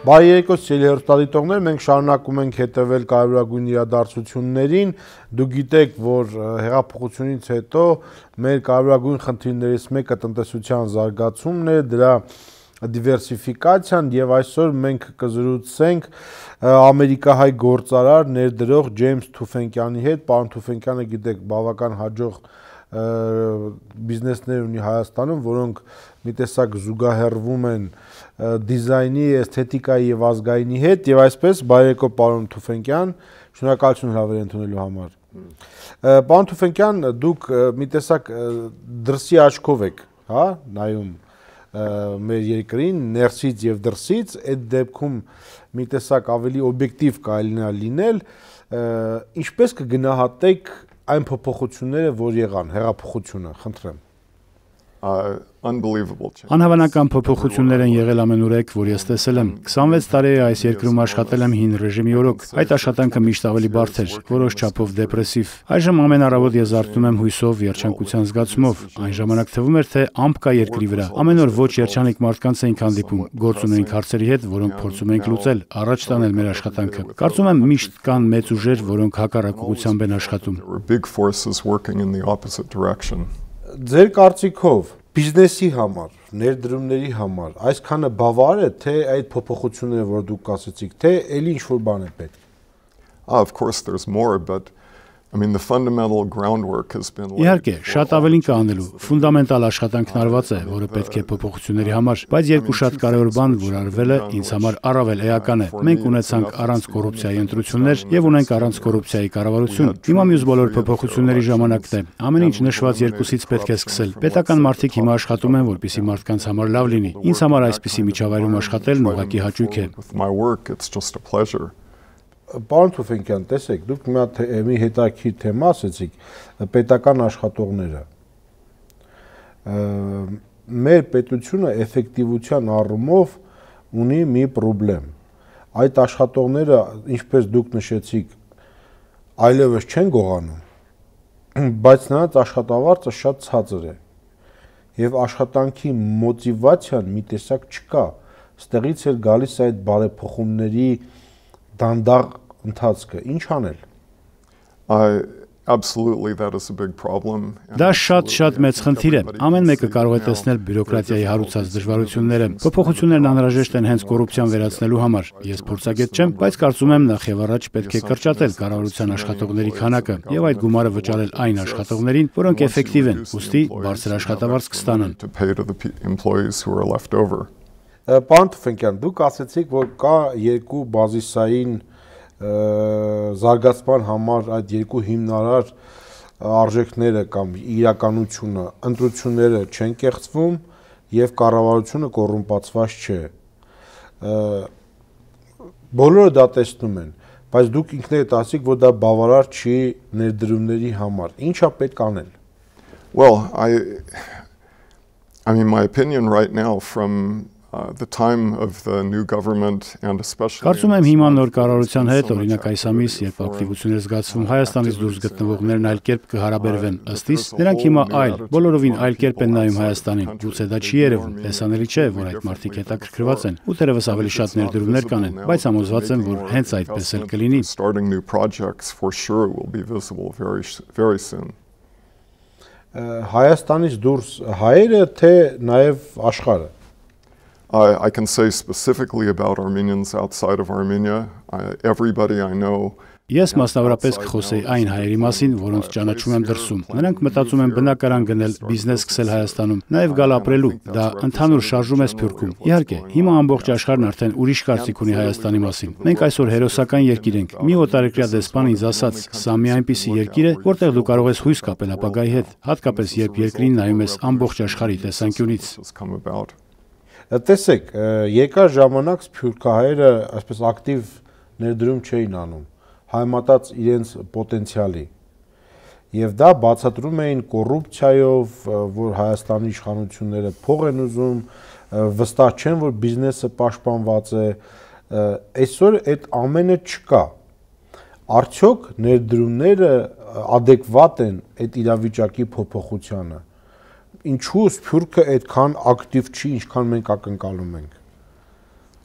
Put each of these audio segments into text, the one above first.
Բարի երեկո սիրելի հեռուստադիտողներ, մենք շարունակում ենք հետևել կարևորագույն իրադարձություններին։ Դուք գիտեք, որ հեղափոխությունից հետո մեր կարևորագույն խնդիրներից մեկը տնտեսության զարգացումն է, դրա դիվերսիֆիկացիան, եւ այսօր մենք կզրուցենք ամերիկահայ գործարար ներդրող Ջեյմս Թուֆենկյանի հետ։ Պարոն Թուֆենկյանը, գիտեք, բավական հաջող բիզնեսներ ունի Հայաստանում, որոնք մի տեսակ զուգահեռվում են դիզայնի, էսթետիկայի եւ ազգայինի հետ, եւ այսպես բարեկո պարոն Թուֆենկյան, շնորհակալություն հրավեր ընդունելու համար։ Պարոն Թուֆենկյան, դուք մի տեսակ դրսի աչքով եք, հա, նայում մեր երկրին, ներսից եւ դրսից, այդ դեպքում մի տեսակ ավելի օբյեկտիվ կարելի լինել, ինչպես կգնահատեք այն փոփոխությունները, որ եղան, հեղափոխությունը, խնդրեմ։ Անհավանական փոփոխություններ են եղել ամենուրեք, որ ես տեսել եմ։ 26 տարի է այս երկրում աշխատել եմ հին ռեժիմի օրոք։ Այդ աշխատանքը միշտ ավելի բարդ էր, որոշ չափով դեպրեսիվ։ Այժմ ամեն առավոտ ես զարթնում եմ հույսով, երջանկության զգացումով։ Այն ժամանակ թվում էր, թե ամպ կա երկրի վրա։ Ամեն օր ոչ երջանիկ մարդկանց էինք հանդիպում, գործ ունեինք հարցերի հետ, որոնք փորձում էինք լուծել, առաջ տանել մեր աշխատանքը։ Կարծում եմ միշտ կան մեծ ուժեր, որոնք հակառակ ուղղությամբ են աշխատում։ Ձեր կարծիքով բիզնեսի համար, ներդրումների համար այսքանը բավարար է, թե այդ փոփոխությունները, որ դուք ասացիք, թե էլի ինչ-որ բան է պետք։ Of course there's more, but I mean the fundamental groundwork has been Իհարկե, շատ ավելին կա անելու։ Ֆունդամենտալ աշխատանքն արված է, որը պետք է փոփոխությունների համար, բայց երկու շատ կարևոր բան, որ արվել է, ինձ համար առավել էական է։ Մենք ունեցանք առանց կոռուպցիայի ընտրություններ եւ ունենք առանց կոռուպցիայի կառավարություն։ Հիմա մյուս բոլոր փոփոխությունների ժամանակն է։ Ամեն ինչ նշված երկուսից պետք է սկսել։ Պետական մարդիկ հիմա աշխատում են, որպեսզի մարդկանց համար լավ լինի։ Ինձ համար այսպիսի միջավայրում աշխատելն ուղղակի հաճույք է։ Պարոն Թուֆենկյան, տեսեք, դուք մի հետաքրքիր թեմա ասեցիք, պետական աշխատողները։ Մեր պետությունը էֆեկտիվության առումով ունի մի խնդրեմ։ Այդ աշխատողները, ինչպես դուք նշեցիք, այլևս չեն գողանում, բայց նրանց աշխատավարձը շատ ցածր է։ Եվ աշխատանքի մոտիվացիան մի տեսակ չկա։ Ստեղից էլ գալիս է այդ բարեփոխումների դանդաղ ընթացքը, ինչ անել։ Absolutely, that is a big problem. Դա շատ մեծ խնդիր է։ Ամեն մեկը կարող է տեսնել բյուրոկրատիայի հարուցած դժվարությունները։ Փոփոխություններն անհրաժեշտ են հենց կոռուպցիան վերացնելու համար։ Ես փորձագետ չեմ, բայց կարծում եմ նախ եւ առաջ պետք է կրճատել կառավարության աշխատողների քանակը եւ այդ գումարը վճարել այն աշխատողներին, որոնք էֆեկտիվ են, ուստի բարձր աշխատավարձ կստանան։ Պարոն Թուֆենկյան, դուք ասացիք, որ կա երկու բազիսային զարգացման համար այդ երկու հիմնարար արժեքները կամ իրականությունը, ընտրությունները չեն կեղծվում եւ կառավարությունը կոռումպացված չէ։ Բոլորը դա տեսնում են, բայց դուք ինքներդ ասիք, որ դա բավարար չի ներդրումների համար։ Ինչա պետք անել։ Well, I mean my opinion right now from the time of the new government and especially Կարծում եմ հիմա նոր կառավարության հետ, օրինակ այս ամիս, երբ ակտիվություններ զգացվում Հայաստանից դուրս գտնվողներն այլ կերպ կհարաբերվեն, ըստ իս, նրանք հիմա բոլորովին այլ կերպ են նայում Հայաստանին։ Գուցե դա չի երևում, տեսանելի չէ, որ այդ մարդիկ հետաքրքրված են, ու թերևս ավելի շատ ներդրումներ կանեն, բայց համոզված եմ, որ հենց այդպես էլ կլինի։ Starting new projects for sure will be visible very soon. Հայաստանից դուրս հայերը թե նաև աշխարհը։ I can say specifically about Armenians outside of Armenia. Everybody I know. Ես մասնավորապես կխոսեի այն հայերի մասին, որոնց ճանաչում եմ դրսում։ Նրանք մտածում են բնակարան գնել, բիզնես սկսել Հայաստանում, նաև գալ ապրելու։ Դա ընդհանուր շարժում է Սփյուռքում։ Իհարկե, հիմա ամբողջ աշխարհն արդեն ուրիշ կարծիք ունի Հայաստանի մասին։ Մենք այսօր հերոսական երկիր ենք։ Մի օտարերկրյա դեսպան ինձ ասաց, սա մի այնպիսի երկիր է, որտեղ դու կարող ես հույս կապել ապագայի հետ, հատկապես երբ երկրին նայում ես ամբողջ աշխարհի տեսանկյունից։ Տեսեք, երկար ժամանակ սփյուռքահայերը այսպես ակտիվ ներդրում չէին անում, համեմատած իրենց պոտենցիալի։ Եվ դա բացատրում էին կոռուպցիայով, որ Հայաստանի իշխանությունները փող են ուզում, վստահ չեն, որ բիզնեսը պաշտպանված է։ Այսօր այդ ամենը չկա։ Արդյոք ներդրումները adekvat են այդ իրավիճակի փոփոխությանը։ Ինչու Սփյուռքը այդքան ակտիվ չի, ինչքան մենք ակնկալում ենք։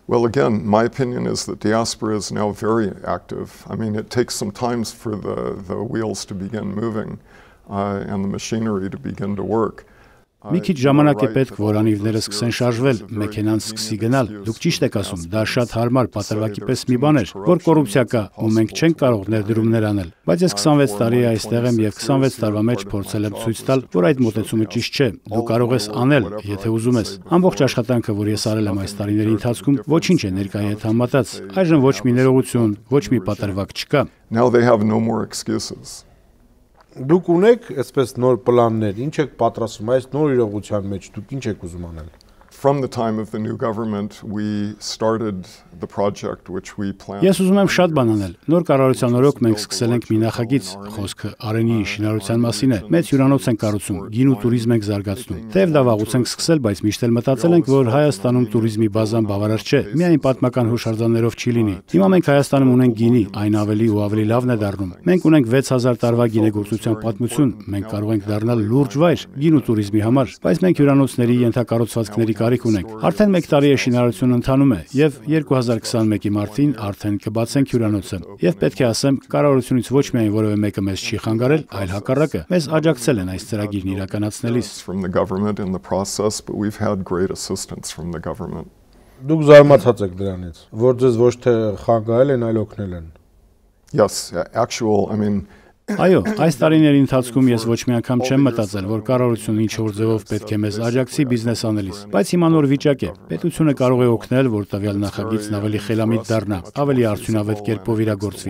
Well, again, my opinion is that diaspora is now very active. I mean, it takes some time for the wheels to begin moving and the machinery to begin to work. Մի քիչ ժամանակ է պետք, որ անիվները սկսեն շարժվել, մեքենան սկսի գնալ։ Դուք ճիշտ եք ասում, դա շատ հարմար պատրվակի պես մի բան էր, որ կոռուպցիա կա, ու մենք չենք կարող ներդրումներ անել։ Բայց ես 26 տարի է այստեղ եմ եւ 26 տարվա մեջ փորձել եմ ցույց տալ, որ այդ մոտեցումը ճիշտ չէ։ Դու կարող ես անել, եթե ուզում ես։ Ամբողջ աշխատանքը, որ ես արել եմ այս տարիների ընթացքում, ոչինչ է ներկայի հետ համատած։ Այժմ ոչ մի ներողություն, ոչ մի պատրվակ չկա։ Now they have no more excuses. Դուք ունեք այսպես նոր պլաններ, ինչ եք պատրաստում այս նոր իրողության մեջ, դուք ինչ եք ուզում անել։ From the time of the new government, we started the project which we planned. Ես ուզում եմ շատ բան անել։ Նոր կառավարության օրոք մենք սկսել ենք մի նախագիծ, խոսքը Արենի շինարարության մասին է։ Մեծ հյուրանոց ենք կառուցում, գին ու туриզմ ենք զարգացնում։ Թեև դա վաղուց ենք սկսել, բայց միշտ էլ մտածել ենք, որ Հայաստանում туриզմի բազան բավարար չէ, միայն պատմական հուշարձաններով չի լինի։ Հիմա մենք Հայաստանում ունենք գինի, այն ավելի ու ավելի լավն է դառնում։ Մենք ունենք 6000 տարվա գինեգործության պատմություն, մենք կարող ենք դառնալ լուրջ վայր գին ու туриզմի համար, բայց մենք հյուրանոցների ենթակառուցվածքների կարիք ունենք։ Արդեն 1 տարի է շինարարությունը ընթանում է եւ 2021-ի մարտին արդեն կբացենք հյուրանոցը։ Եվ պետք է ասեմ, կառավարությունից ոչ միայն որևէ մեկը մեզ չի խանգարել, այլ հակառակը, մեզ աջակցել են այս ծրագիրն իրականացնելիս։ From the government in the process, but we've had great assistance from the government. Դուք զարմացած եք դրանից, որ ձեզ ոչ թե խանգարել են, այլ օգնել են։ Yes, I mean Այո, այս տարիների ընթացքում ես ոչ մի անգամ չեմ մտածել, որ կառավարությունը ինչ-որ ձևով պետք է մեզ աջակցի բիզնես անելիս, բայց հիմա նոր վիճակ է։ Պետությունը կարող է օգնել, որ տվյալ նախագիծն ավելի խելամիտ դառնա, ավելի արդյունավետ կերպով իրագործվի։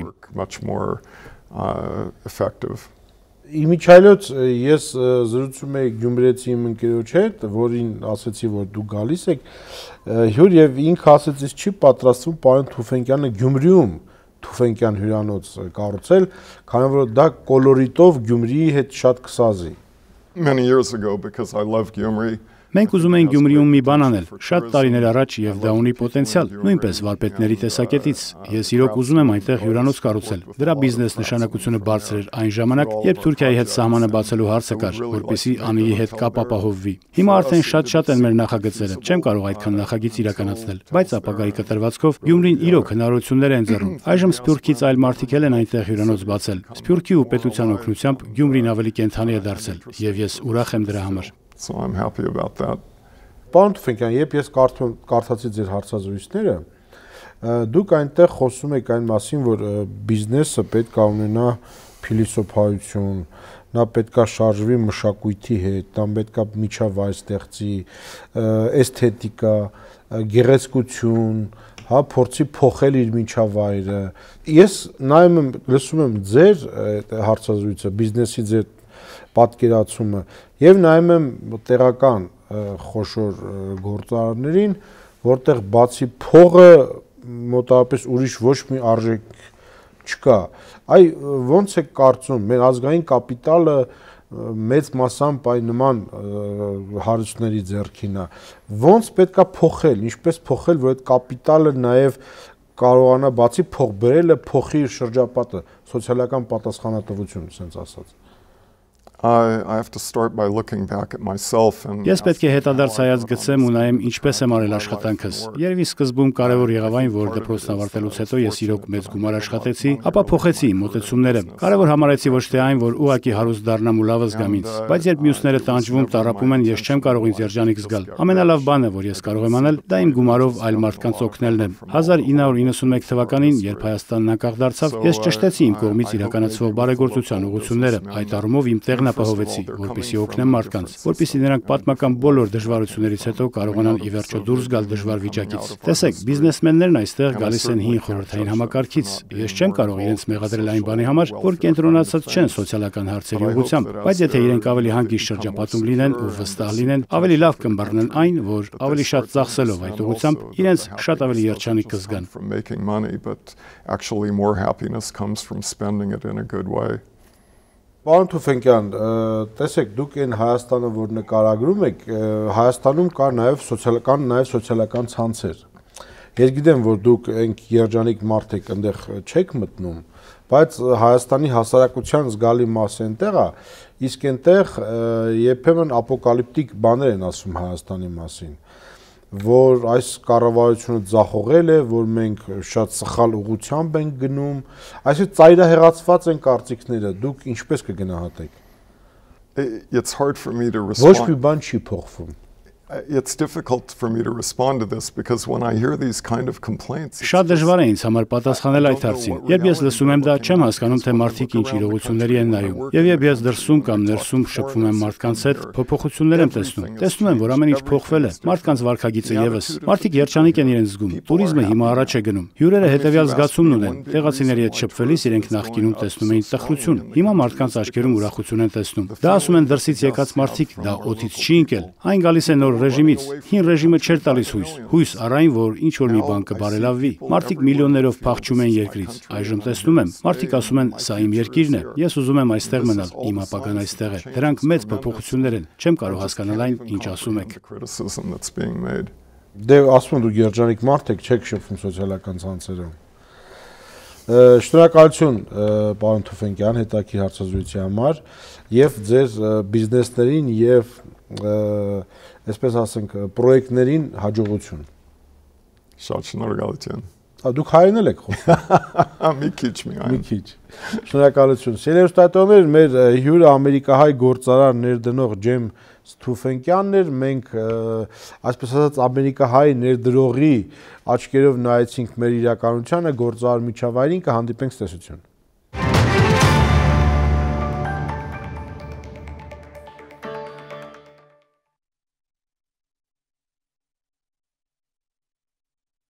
Իմիջայլոց ես զրուցում եի գյումրեցի իմ ընկերոջ հետ, որին ասացի, որ դու գալիս եք, հյուր եւ ինքը ասեց, չի պատրաստվում պարոն Թուֆենկյանը Գյումրիում Թուֆենկյան հյուրանոց կառուցել, քանի որ դա կոլորիտով Գյումրիի հետ շատ կսազի։ Many years ago, because I love Gyumri. Մենք ուզում ենք Գյումրիում մի բան անել, շատ տարիներ առաջ եւ դա ունի պոտենցիալ, նույնպես վարպետների տեսակետից։ Ես իրոք ուզում եմ այնտեղ հյուրանոց կառուցել։ Դրա բիզնես նշանակությունը բարձր էր այն ժամանակ, երբ Թուրքիայի հետ սահմանը բացելու հարցը կար, որպեսզի Անիի հետ կապ ապահովվի։ Հիմա արդեն շատ են մեր նախագծերը։ Չեմ կարող այդքան նախագիծ իրականացնել, բայց ապագայի կտրվածքով Գյումրին իրոք հնարավորություններ է ընձեռում։ Այժմ Սփյուռքից այլ մարդիկ էլ են այնտեղ հյուրանոց բացել։ Սփյուռքի ու պետության օգնությամբ Գյումրին ավելի կենթանի է դարձել եւ ես ուրախ եմ դրա համար։ So I'm happy about that. Պարոն Թուֆենկյան, երբ ես կարդացի ձեր հարցազրույցները, դուք այնտեղ խոսում եք այն մասին, որ բիզնեսը պետք է ունենա փիլիսոփայություն, նա պետք է շարժվի մշակույթի հետ, նա պետք է միջավայր ստեղծի, էսթետիկա, գեղեցկություն, հա, փորձի փոխել իր միջավայրը։ Ես նայում եմ, լսում եմ ձեր հարցազրույցը, բիզնեսի ձեր պատկերացումը եւ նայում եմ տեղական խոշոր գործարարներին, որտեղ բացի փողը մոտավորապես ուրիշ ոչ մի արժեք չկա։ Այ ո՞նց է կարծում, մեր ազգային կապիտալը մեծ մասամբ այ նման հարցների ձեռքին է։ Ո՞նց պետքա փոխել, ինչպես փոխել, որ այդ կապիտալը նաեւ կարողանա բացի փող բերելը, փոխի իր շրջապատը, սոցիալական պատասխանատվություն, ասենց ասած։ I have to start by looking back at myself and Ես պետք է հետադարձ հայացք գցեմ ու նայեմ ինչպես եմ արել աշխատանքս։ Երևի սկզբում կարևոր եղավ այն, որ դպրոցն ավարտելուց հետո ես իրոք մեծ գումար աշխատեցի, ապա փոխեցի իմ մոտեցումները։ Կարևոր համարեցի ոչ թե այն, որ ուղակի հարուստ դառնամ ու լավը զգամ ինձ, բայց երբ մյուսները տանջվում, տառապում են, ես չեմ կարող ինձ երջանիկ զգալ։ Ամենալավ բանը, որ ես կարող եմ անել, դա իմ գումարով այլ մարդկանց օգնելն է։ 1991 թվականին, երբ Հայաստանն անկախ դարձավ, ես ճշտեցի իմ կողմից իրականացվող բարեգործության ուղղությունները, այդ առումով իմ տեղն ապահովեցի, որպեսզի օգնեմ մարդկանց, որպեսզի նրանք պատմական բոլոր դժվարություններից հետո կարողանան ի վերջո դուրս գալ դժվար վիճակից։ Տեսեք, բիզնեսմեններն այստեղ գալիս են հին խորհրդային համակարգից։ Ես չեմ կարող իրենց մեղադրել այն բանի համար, որ կենտրոնացած չեն սոցիալական հարցերի ուղղությամբ, բայց եթե իրենք ավելի հանգիստ շրջապատում լինեն ու վստահ լինեն, ավելի լավ կմբռնեն այն, որ ավելի շատ ծախսելով այդ ուղղությամբ իրենց շատ ավելի երջանիկ կզգան։ Պարոն Թուֆենկյան, տեսեք, դուք այն Հայաստանը, որ նկարագրում եք, Հայաստանում կար նաև սոցիալական ցանցեր։ Ես գիտեմ, որ դուք այնք երջանիկ մարդ եք, այնտեղ չեք մտնում, բայց Հայաստանի հասարակության զգալի մասը այնտեղ է, իսկ այնտեղ երբեմն ապոկալիպտիկ բաներ են ասում Հայաստանի մասին։ որ այս կառավարությունը ձախողել է, որ մենք շատ սխալ ուղղությամբ ենք գնում, այսինքն ծայրահեղացված են կարծիքները, դուք ինչպես կգնահատեք։ It's hard for me to respond. Ոչ մի բան չի փոխվում։ It's difficult for me to respond to this because when I hear these kind of complaints Շատ դժվար է ինձ համար պատասխանել այդ հարցին։ Երբ ես լսում եմ դա, չեմ հասկանում, թե մարդիկ ինչ իրողությունների են նայում։ Եվ երբ ես դրսում կամ ներսում շփվում եմ մարդկանց հետ, փոփոխություններ եմ տեսնում։ Տեսնում եմ, որ ամեն ինչ փոխվել է։ Մարդկանց վարքագիծը եւս։ Մարդիկ երջանիկ են իրենց զգում։ Տուրիզմը հիմա առաջ է գնում։ Հյուրերը հետեւյալ զգացումն ունեն։ Տեղացիների հետ շփվելիս իրենք նախկինում տեսնում էին տխրություն։ Հիմա մարդկանց աչքերում ուրախություն են տեսնում։ Դա ասում են դրսից եկած մարդիկ, դա օդից չի ընկել։ Այն գալիս է նոր ռեժիմից։ Հին ռեժիմը չէր տալիս հույս առայն, որ ինչ որ մի բան կբարելավվի։ Մարդիկ միլիոններով փախչում են երկրից։ Այժմ տեսնում եմ, մարդիկ ասում են, սա իմ երկիրն է։ Ես ուզում եմ այստեղ մնալ, իմ ապագան այստեղ է։ Դրանք մեծ փոփոխություններ են։ Չեմ կարող հասկանալ այն, ինչ ասում եք։ Դե ասում դուք երջանիկ մարդ եք, չեք շփվում սոցիալական ցանցերում։ Շնորհակալություն պարոն Թուֆենկյան հետաքրքիր հարցազրույցի համար եւ ձեր բիզնեսներին եւ այսպես ասենք պրոյեկտներին հաջողություն։ Շատ շնորհակալություն։ Դուք հայերեն եք խոսում։ Մի քիչ միայն։ Մի քիչ։ Շնորհակալություն։ Սիրելիստատոներ, մեր հյուրը ամերիկահայ գործարար ներդնող Ջեյմս Թուֆենկյանն էր։ Մենք այսպես ասած ամերիկահայ ներդրողի աչքերով նայեցինք մեր իրականությանը, գործարար միջավայրին, կհանդիպենք ցտեսություն։